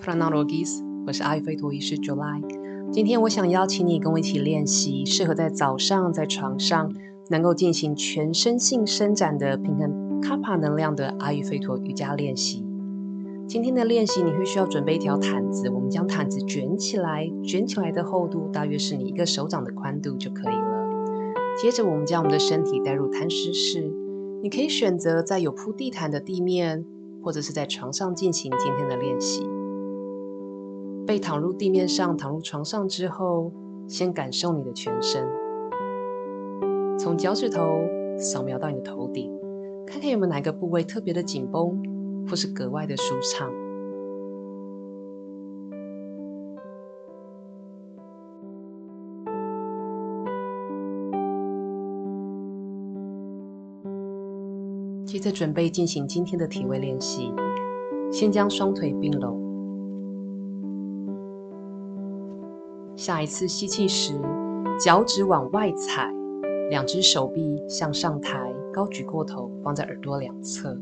Chronologies， 我是阿育吠陀医师 July。今天我想邀请你跟我一起练习适合在早上在床上能够进行全身性伸展的平衡卡帕能量的阿育吠陀瑜伽练习。今天的练习你会需要准备一条毯子，我们将毯子卷起来，卷起来的厚度大约是你一个手掌的宽度就可以了。接着我们将我们的身体带入摊尸式，你可以选择在有铺地毯的地面，或者是在床上进行今天的练习。背躺入地面上，躺入床上之后，先感受你的全身，从脚趾头扫描到你的头顶，看看有没有哪个部位特别的紧绷，或是格外的舒畅。接着准备进行今天的体位练习，先将双腿并拢。下一次吸气时，脚趾往外踩，两只手臂向上抬，高举过头，放在耳朵两侧。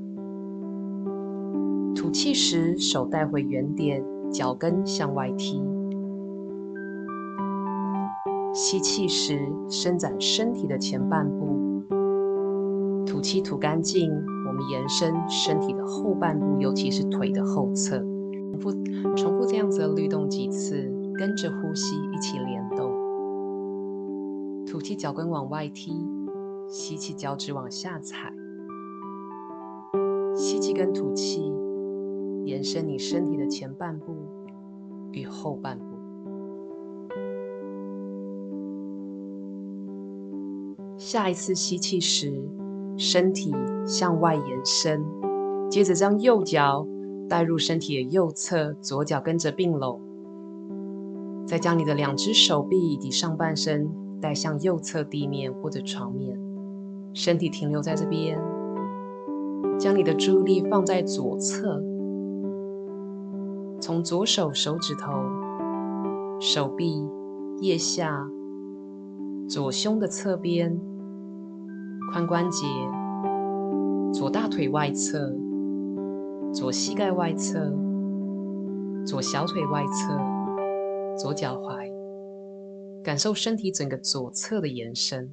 吐气时，手带回原点，脚跟向外踢。吸气时，伸展身体的前半部。吐气吐干净，我们延伸身体的后半部，尤其是腿的后侧。重复这样子的律动几次，跟着呼吸一起联动。吐气，脚跟往外踢；吸气，脚趾往下踩。吸气跟吐气，延伸你身体的前半部与后半部。下一次吸气时，身体向外延伸，接着将右脚带入身体的右侧，左脚跟着并拢，再将你的两只手臂以及上半身带向右侧地面或者床面，身体停留在这边，将你的注意力放在左侧，从左手手指头、手臂、腋下、左胸的侧边、髋关节、左大腿外侧、左膝盖外侧、左小腿外侧、左脚踝，感受身体整个左侧的延伸。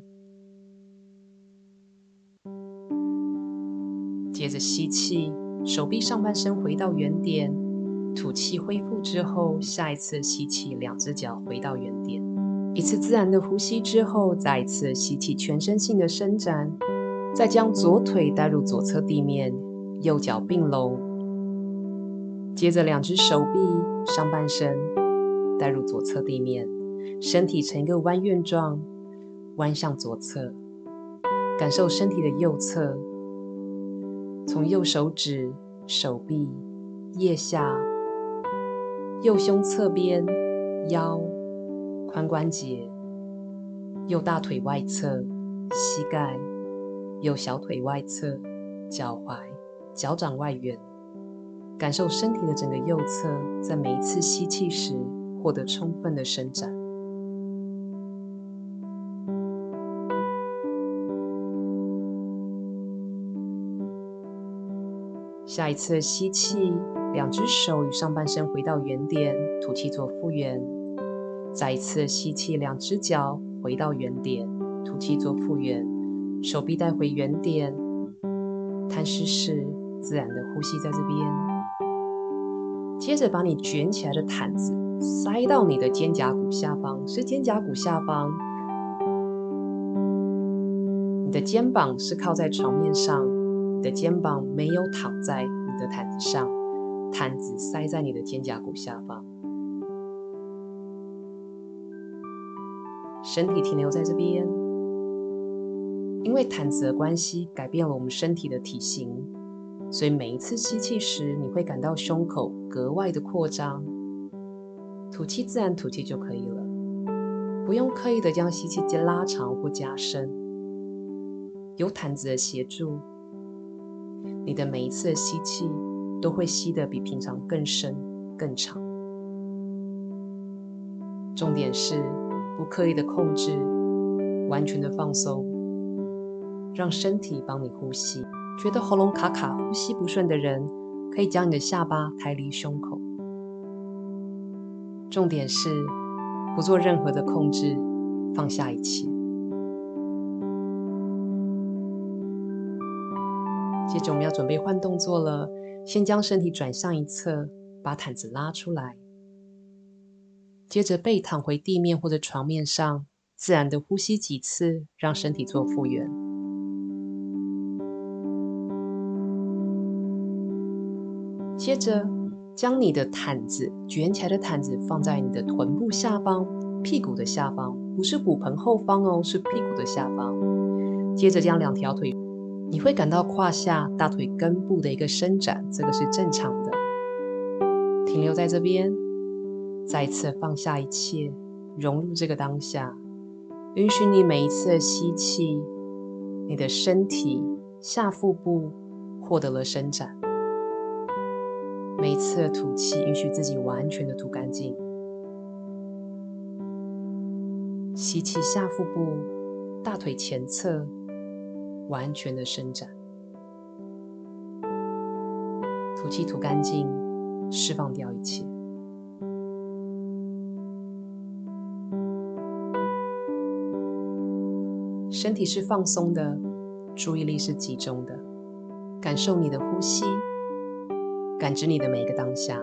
接着吸气，手臂上半身回到原点，吐气恢复之后，下一次吸气，两只脚回到原点。一次自然的呼吸之后，再一次吸气，全身性的伸展，再将左腿带入左侧地面，右脚并拢，接着两只手臂上半身带入左侧地面，身体呈一个弯愿状，弯向左侧，感受身体的右侧，从右手指、手臂、腋下、右胸侧边、腰、髋关节、右大腿外侧、膝盖、右小腿外侧、脚踝、脚掌外缘，感受身体的整个右侧在每一次吸气时获得充分的伸展。下一次吸气，两只手与上半身回到原点，吐气做复原。再一次吸气，两只脚回到原点，吐气做复原。手臂带回原点，摊尸式，自然的呼吸在这边。接着把你卷起来的毯子塞到你的肩胛骨下方，是肩胛骨下方。你的肩膀是靠在床面上，你的肩膀没有躺在你的毯子上，毯子塞在你的肩胛骨下方。身体停留在这边，因为毯子的关系改变了我们身体的体型，所以每一次吸气时，你会感到胸口格外的扩张。吐气自然吐气就可以了，不用刻意的将吸气拉长或加深。有毯子的协助，你的每一次的吸气都会吸得比平常更深、更长。重点是不刻意的控制，完全的放松，让身体帮你呼吸。觉得喉咙卡卡、呼吸不顺的人，可以将你的下巴抬离胸口。 重点是不做任何的控制，放下一切。接着我们要准备换动作了，先将身体转向一侧，把毯子拉出来。接着背躺回地面或者床面上，自然的呼吸几次，让身体做复原。接着将你的毯子，卷起来的毯子放在你的臀部下方、屁股的下方，不是骨盆后方哦，是屁股的下方。接着将两条腿，你会感到胯下、大腿根部的一个伸展，这个是正常的。停留在这边，再一次放下一切，融入这个当下。允许你每一次的吸气，你的身体下腹部获得了伸展。每一次的吐气，允许自己完全的吐干净。吸气，下腹部、大腿前侧完全的伸展。吐气，吐干净，释放掉一切。身体是放松的，注意力是集中的，感受你的呼吸，感知你的每一个当下。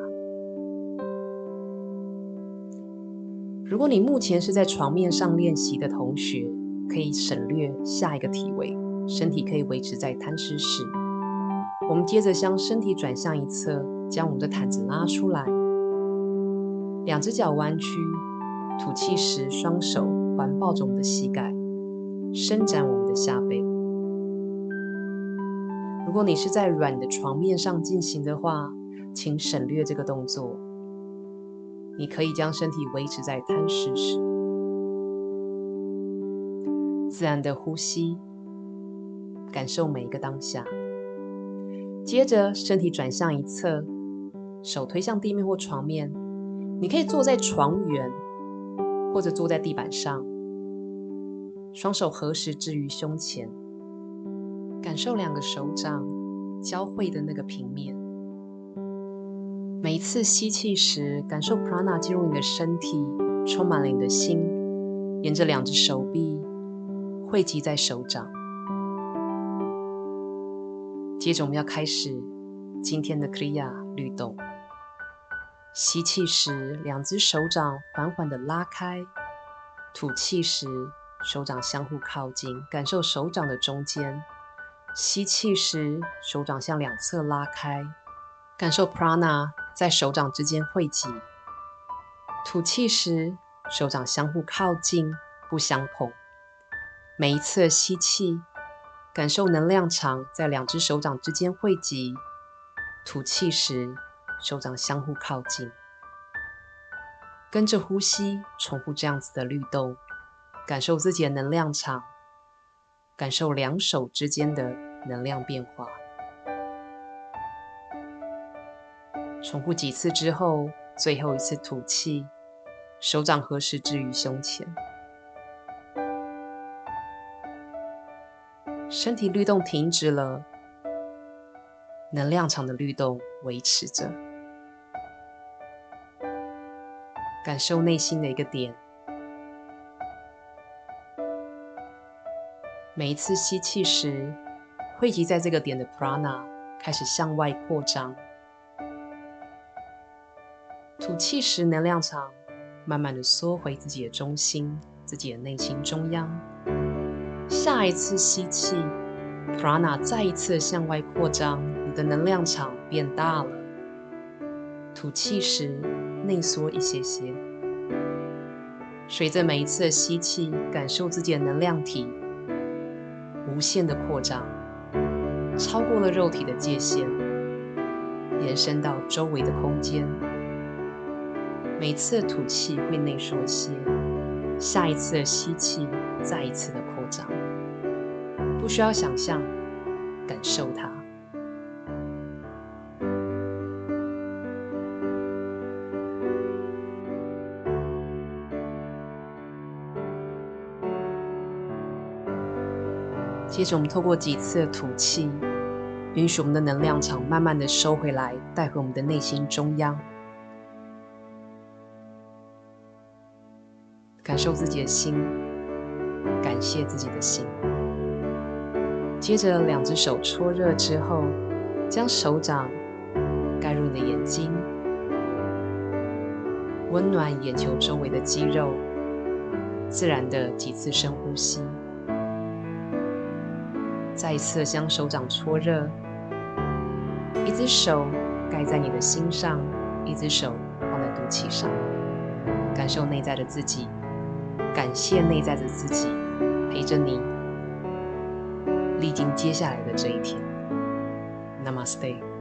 如果你目前是在床面上练习的同学，可以省略下一个体位，身体可以维持在摊尸式。我们接着将身体转向一侧，将我们的毯子拉出来，两只脚弯曲，吐气时双手环抱着我们的膝盖，伸展我们的下背。如果你是在软的床面上进行的话，请省略这个动作。你可以将身体维持在摊尸式，自然的呼吸，感受每一个当下。接着身体转向一侧，手推向地面或床面，你可以坐在床缘，或者坐在地板上，双手合十置于胸前，感受两个手掌交汇的那个平面。每一次吸气时，感受 prana 进入你的身体，充满了你的心，沿着两只手臂汇集在手掌。接着我们要开始今天的 kriya 律动。吸气时，两只手掌缓缓地拉开；吐气时，手掌相互靠近，感受手掌的中间。吸气时，手掌向两侧拉开，感受 prana 在手掌之间汇集。吐气时，手掌相互靠近，不相碰。每一次吸气，感受能量场在两只手掌之间汇集；吐气时，手掌相互靠近。跟着呼吸，重复这样子的律动，感受自己的能量场，感受两手之间的能量变化。重复几次之后，最后一次吐气，手掌合十置于胸前。身体律动停止了，能量场的律动维持着。感受内心的一个点。每一次吸气时，汇集在这个点的 prana 开始向外扩张。吐气时，能量场慢慢的缩回自己的中心，自己的内心中央。下一次吸气 ，prana 再一次向外扩张，你的能量场变大了。吐气时，内缩一些些。随着每一次的吸气，感受自己的能量体无限的扩张，超过了肉体的界限，延伸到周围的空间。每次的吐气会内缩些，下一次的吸气再一次的扩张。不需要想象，感受它。接着我们透过几次的吐气，允许我们的能量场慢慢的收回来，带回我们的内心中央。 感受自己的心，感谢自己的心。接着2只手搓热之后，将手掌盖入你的眼睛，温暖眼球周围的肌肉，自然的几次深呼吸。再一次将手掌搓热，一只手盖在你的心上，一只手放在肚脐上，感受内在的自己，感谢内在的自己，陪着你历经接下来的这一天。Namaste。